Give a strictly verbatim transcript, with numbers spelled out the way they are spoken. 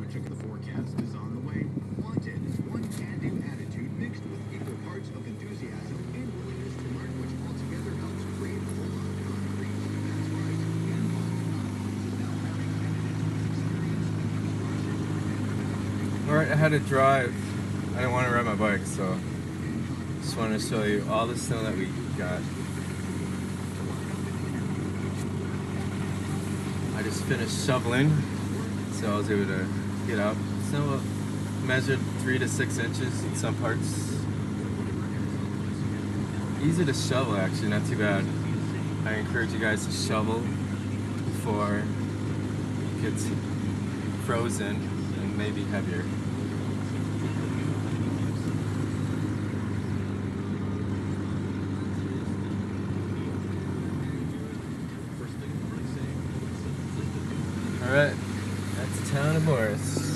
The forecast is on the way. Wanted, one can-do attitude mixed with equal parts of enthusiasm and willingness to learn, which altogether helps create a whole lot of concrete. That's right. Involved is now having candidates with experience in construction. Alright, I had to drive. I didn't want to ride my bike, so just wanted to show you all the snow that we got. I just finished shoveling, so I was able to get out. Snow measured three to six inches in some parts. Easy to shovel, actually, not too bad. I encourage you guys to shovel before it gets frozen and maybe heavier. Alright, that's the town of Morris.